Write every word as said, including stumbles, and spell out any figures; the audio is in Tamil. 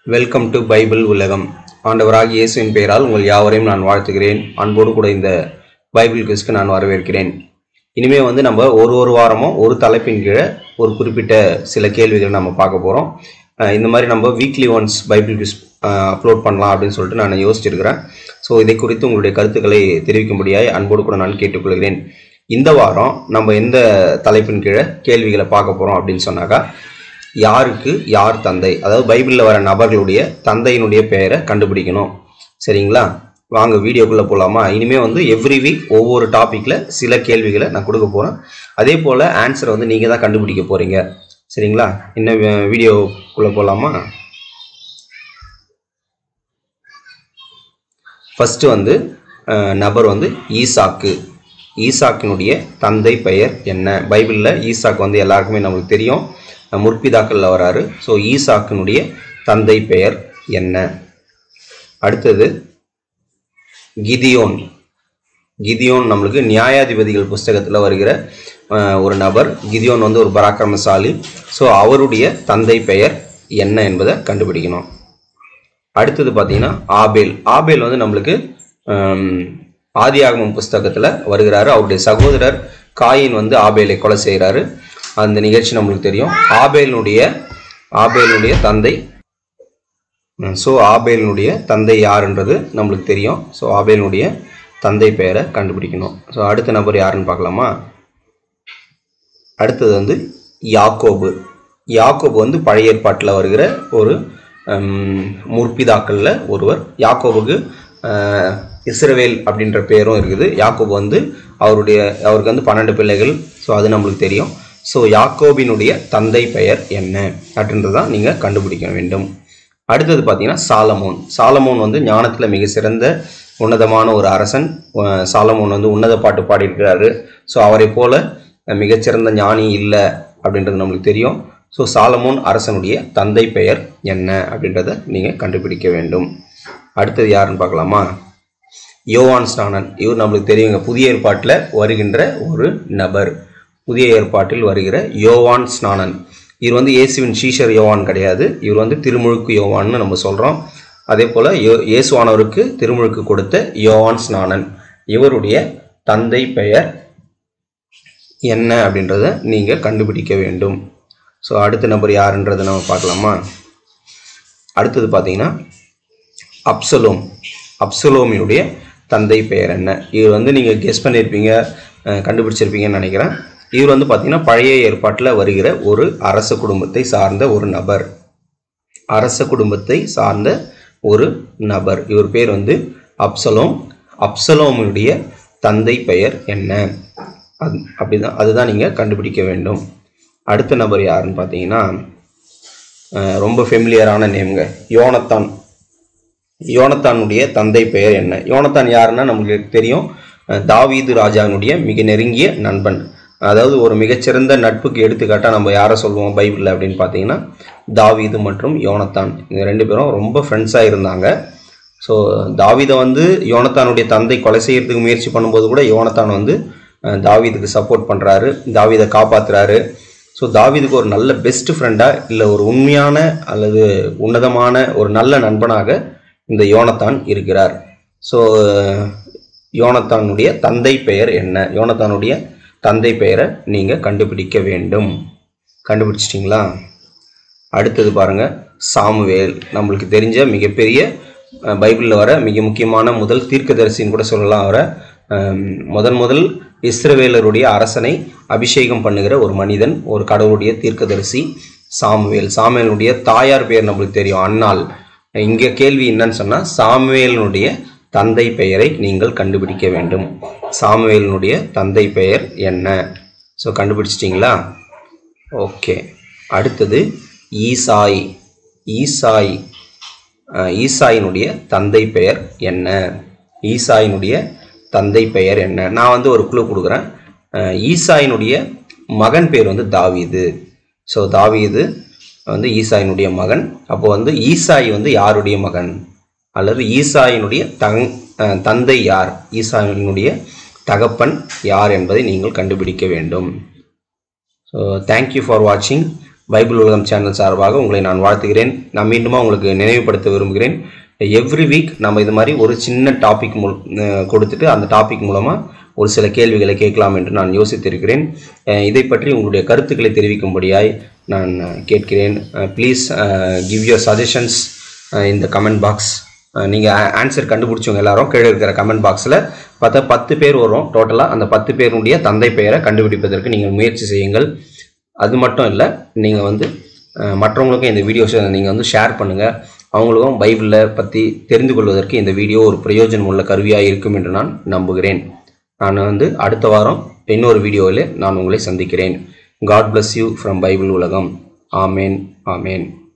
வெல்கம் டு பைபிள் உலகம். ஆண்டவராகிய இயேசுவின் பெயரால் உங்கள் யாவரையும் நான் வாழ்த்துகிறேன். அன்போடு கூட இந்த பைபிள் குவிஸ்க்கு நான் வரவேற்கிறேன். இனிமேல் வந்து நம்ம ஒரு ஒரு வாரமும் ஒரு தலைப்பின் கீழே ஒரு குறிப்பிட்ட சில கேள்விகளை நம்ம பார்க்க போகிறோம். இந்த மாதிரி நம்ம weekly once Bible quiz upload பண்ணலாம் அப்படின்னு சொல்லிட்டு நான் யோசிச்சிருக்கிறேன். ஸோ இதை குறித்து உங்களுடைய கருத்துக்களை தெரிவிக்கும்படியாய் அன்போடு கூட நான் கேட்டுக்கொள்கிறேன். இந்த வாரம் நம்ம எந்த தலைப்பின் கீழே கேள்விகளை பார்க்க போகிறோம் அப்படின்னு சொன்னாக்கா, யாருக்கு யார் தந்தை, அதாவது பைபிளில் வர நபர்களுடைய தந்தையினுடைய பெயரை கண்டுபிடிக்கணும். சரிங்களா? வாங்க வீடியோக்குள்ளே போகலாமா? இனிமேல் வந்து எவ்ரி வீக் ஒவ்வொரு டாப்பிக்கில் சில கேள்விகளை நான் கொடுக்க போகிறேன். அதே போல் ஆன்சரை வந்து நீங்கள் தான் கண்டுபிடிக்க போகிறீங்க. சரிங்களா? இன்னும் வீடியோக்குள்ளே போகலாமா? ஃபஸ்ட்டு வந்து நபர் வந்து ஈசாக்கு. ஈசாக்கினுடைய தந்தை பெயர் என்ன? பைபிளில் ஈசாக்கு வந்து எல்லாருக்குமே நம்மளுக்கு தெரியும், முற்பிதாக்களில் வராரு. ஸோ ஈசாக்கினுடைய தந்தை பெயர் என்ன? அடுத்தது கிதியோன். கிதியோன் நம்மளுக்கு நியாயாதிபதிகள் புஸ்தகத்தில் வருகிற ஒரு நபர். கிதியோன் வந்து ஒரு பராக்கிரமசாலி. ஸோ அவருடைய தந்தை பெயர் என்ன என்பதை கண்டுபிடிக்கணும். அடுத்தது பார்த்தீங்கன்னா ஆபேல். ஆபேல் வந்து நம்மளுக்கு ஆதியாகமம் புஸ்தகத்தில் வருகிறாரு. அவருடைய சகோதரர் காயின் வந்து ஆபேலை கொலை செய்கிறாரு. அந்த நிகழ்ச்சி நம்மளுக்கு தெரியும். ஆபேலினுடைய ஆபேலினுடைய தந்தை ஸோ ஆபேலினுடைய தந்தை யாருன்றது நம்மளுக்கு தெரியும். ஸோ ஆபேலினுடைய தந்தை பெயரை கண்டுபிடிக்கணும். ஸோ அடுத்த நபர் யாருன்னு பார்க்கலாமா? அடுத்தது வந்து யாக்கோபு. யாக்கோபு வந்து பழைய ஏற்பாட்டில் வருகிற ஒரு முற்பிதாக்களில் ஒருவர். யாக்கோபுக்கு இஸ்ரவேல் அப்படின்ற பேரும் இருக்குது. யாக்கோபு வந்து அவருடைய அவருக்கு வந்து பன்னெண்டு பிள்ளைகள். ஸோ அது நம்மளுக்கு தெரியும். ஸோ யாக்கோபினுடைய தந்தை பெயர் என்ன அப்படின்றதான் நீங்கள் கண்டுபிடிக்க வேண்டும். அடுத்தது பார்த்தீங்கன்னா சாலமோன். சாலமோன் வந்து ஞானத்தில் மிக சிறந்த உன்னதமான ஒரு அரசன். சாலமோன் வந்து உன்னத பாட்டு பாடியிருக்கிறாரு. ஸோ அவரை போல மிகச்சிறந்த ஞானி இல்லை அப்படின்றது நம்மளுக்கு தெரியும். ஸோ சாலமோன் அரசனுடைய தந்தை பெயர் என்ன அப்படின்றத நீங்கள் கண்டுபிடிக்க வேண்டும். அடுத்தது யாருன்னு பார்க்கலாமா? யோவான் ஸ்நானன். இவர் நம்மளுக்கு தெரியுங்க, புதிய ஏற்பாட்டில் வருகின்ற ஒரு நபர். புதிய ஏற்பாட்டில் வருகிற யோவான் ஸ்நானன். இவர் வந்து இயேசுவின் சீஷர் யோவான் கிடையாது. இவர் வந்து திருமுழுக்கு யோவான்னு நம்ம சொல்கிறோம். அதே போல் யோ இயேசுவானவருக்கு திருமுழுக்கு கொடுத்த யோவான் ஸ்நானன். இவருடைய தந்தை பெயர் என்ன அப்படின்றத நீங்கள் கண்டுபிடிக்க வேண்டும். ஸோ அடுத்த நபர் யாருன்றதை நம்ம பார்க்கலாமா? அடுத்தது பார்த்தீங்கன்னா அப்சலோம். அப்சலோமினுடைய தந்தை பெயர் என்ன? இவர் வந்து நீங்கள் கெஸ் பண்ணியிருப்பீங்க, கண்டுபிடிச்சிருப்பீங்கன்னு நினைக்கிறேன். இவர் வந்து பார்த்தீங்கன்னா பழைய ஏற்பாட்டில் வருகிற ஒரு அரச குடும்பத்தை சார்ந்த ஒரு நபர். அரச குடும்பத்தை சார்ந்த ஒரு நபர். இவர் பேர் வந்து அப்சலோம். அப்சலோமுடைய தந்தை பெயர் என்ன? அது அப்படிதான் அதுதான் நீங்கள் கண்டுபிடிக்க வேண்டும். அடுத்த நபர் யாருன்னு பார்த்தீங்கன்னா ரொம்ப ஃபெமிலியரான நேம்ங்க, யோனத்தான். யோனத்தானுடைய தந்தை பெயர் என்ன? யோனத்தான் யாருன்னா நம்மளுக்கு தெரியும், தாவீது ராஜாவினுடைய மிக நெருங்கிய நண்பன். அதாவது ஒரு மிகச்சிறந்த நட்புக்கு எடுத்துக்காட்டாக நம்ம யாரை சொல்லுவோம் பைபிளில் அப்படின்னு பார்த்தீங்கன்னா தாவீது மற்றும் யோனத்தான். இந்த ரெண்டு பேரும் ரொம்ப ஃப்ரெண்ட்ஸாக இருந்தாங்க. ஸோ தாவீதை வந்து யோனத்தானுடைய தந்தை கொலை செய்யறதுக்கு முயற்சி பண்ணும்போது கூட யோனத்தான் வந்து தாவீதுக்கு சப்போர்ட் பண்ணுறாரு, தாவீதை காப்பாற்றுறாரு. ஸோ தாவீதுக்கு ஒரு நல்ல பெஸ்ட் ஃப்ரெண்டாக, இல்லை ஒரு உண்மையான அல்லது உன்னதமான ஒரு நல்ல நண்பனாக இந்த யோனத்தான் இருக்கிறார். ஸோ யோனத்தானுடைய தந்தை பெயர் என்ன? யோனத்தானுடைய தந்தை பெயரை நீங்கள் கண்டுபிடிக்க வேண்டும். கண்டுபிடிச்சிட்டிங்களா? அடுத்தது பாருங்கள், சாமுவேல். நம்மளுக்கு தெரிஞ்ச மிகப்பெரிய பைபிளில் வர மிக முக்கியமான முதல் தீர்க்கதரிசின்னு கூட சொல்லலாம். வர முதன் முதல் இஸ்ரவேலருடைய அரசனை அபிஷேகம் பண்ணுகிற ஒரு மனிதன், ஒரு கடவுளுடைய தீர்க்கதரிசி சாமுவேல். சாமுவேலுடைய தாயார் பெயர் நம்மளுக்கு தெரியும், அன்னாள். இங்கே கேள்வி என்னன்னு சொன்னால் சாமுவேலினுடைய தந்தை பெயரை நீங்கள் கண்டுபிடிக்க வேண்டும். சாமுவேலினுடைய தந்தை பெயர் என்ன? ஸோ கண்டுபிடிச்சிட்டிங்களா? ஓகே. அடுத்தது ஈசாய். ஈசாய் ஈசாயினுடைய தந்தை பெயர் என்ன? ஈசாயினுடைய தந்தை பெயர் என்ன? நான் வந்து ஒரு குழு கொடுக்குறேன். ஈசாயினுடைய மகன் பேர் வந்து தாவீது. ஸோ தாவீது வந்து ஈசாயினுடைய மகன். அப்போ வந்து ஈசாய் வந்து யாருடைய மகன், அல்லது ஈசாயினுடைய தங் தந்தை யார், ஈசாயினுடைய தகப்பன் யார் என்பதை நீங்கள் கண்டுபிடிக்க வேண்டும். ஸோ தேங்க்யூ ஃபார் வாட்சிங். பைபிள் உலகம் சேனல் சார்பாக உங்களை நான் வாழ்த்துகிறேன். நான் மீண்டுமா உங்களுக்கு நினைவுபடுத்த விரும்புகிறேன். எவ்ரி வீக் நம்ம இது மாதிரி ஒரு சின்ன டாபிக் மூ கொடுத்துட்டு அந்த டாபிக் மூலமாக ஒரு சில கேள்விகளை கேட்கலாம் என்று நான் யோசித்திருக்கிறேன். இதை பற்றி உங்களுடைய கருத்துக்களை தெரிவிக்கும்படியாய் நான் கேட்கிறேன். ப்ளீஸ் கிவ் யுவர் சஜஷன்ஸ் இந்த கமெண்ட் பாக்ஸ். நீங்கள் ஆன்சர் கண்டுபிடிச்சவங்க எல்லாரும் கீழே இருக்கிற கமெண்ட் பாக்ஸில் பார்த்தா பத்து பேர் வரும் டோட்டலாக. அந்த பத்து பேருடைய தந்தை பெயரை கண்டுபிடிப்பதற்கு நீங்கள் முயற்சி செய்யுங்கள். அது மட்டும் இல்லை, நீங்கள் வந்து மற்றவங்களுக்கும் இந்த வீடியோஸை நீங்கள் வந்து ஷேர் பண்ணுங்கள். அவங்களுக்கும் பைபிளில் பற்றி தெரிந்து கொள்வதற்கு இந்த வீடியோ ஒரு பிரயோஜனம் உள்ள கருவியாக இருக்கும் என்று நான் நம்புகிறேன். நான் வந்து அடுத்த வாரம் இன்னொரு வீடியோவில் நான் உங்களை சந்திக்கிறேன். God bless you from Bible உலகம். ஆமேன், ஆமேன்.